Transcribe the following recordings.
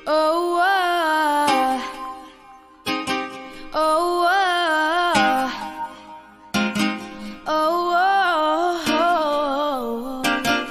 Oh, oh, oh, oh, oh,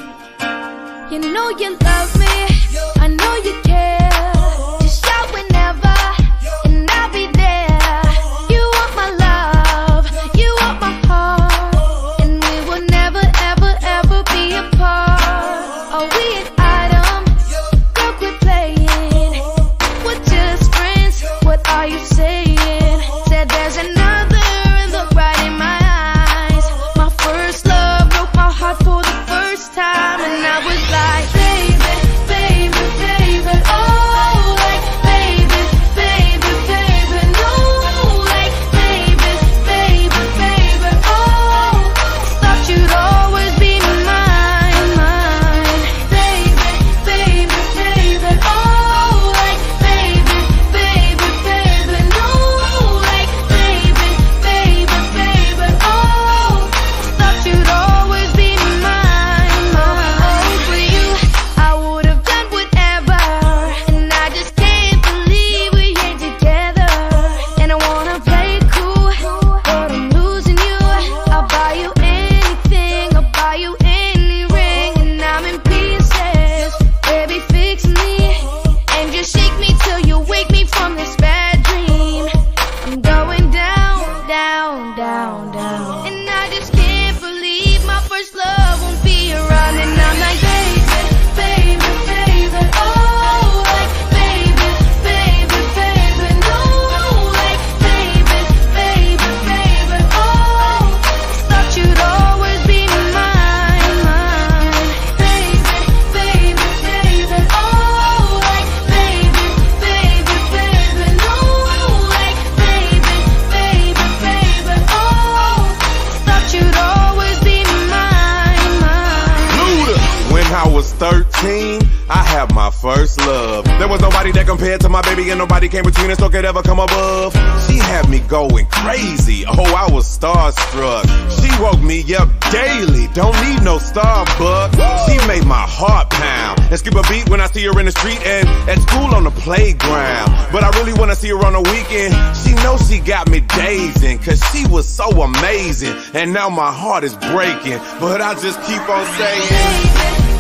oh. You know you love me, I know you care. Just shout whenever, and I'll be there. You want my love, you want my heart, and we will never, ever, ever be apart. Are we an item? Girl, quit playing. We're just friends, what are you saying? Said there's another and look right in my eyes. My first love broke my heart for the first time, and I was like, baby, baby, baby, oh, like, baby, baby, baby, no, like, baby, baby, baby, oh, thought you'd always be mine, mine, baby, baby, baby, oh, like, baby, baby, baby, no, like, baby, baby, baby, oh, thought you'd always be mine, mine. For you, I would have done whatever, and I just can't believe we ain't together. And I wanna play it cool, but I'm losing you. I'll buy you anything, I'll buy you any ring, and I'm in pieces. Baby, fix me, and just shake me till you wake me from this bad dream. I'm going down, down, down, down, and I just can't believe my first love won't be around. And I'm like, baby, baby, baby, oh, like, baby, baby, baby, no, like, baby, baby, baby, oh, thought you'd always be mine, mine, baby, baby, baby, oh, like, baby, baby, baby, no, like, baby, baby, baby, oh, thought you'd always be mine, mine. Luda. When I was 13, I had my first love. There was nobody that compared to my baby, and nobody came between us or could ever come above. She had me going crazy. Oh, I was starstruck. She woke me up daily. Don't need no Starbucks. She made my heart pound and skip a beat when I see her in the street and at school on the playground. But I really wanna see her on the weekend. She knows she got me dazing, cause she was so amazing. And now my heart is breaking, but I just keep on saying,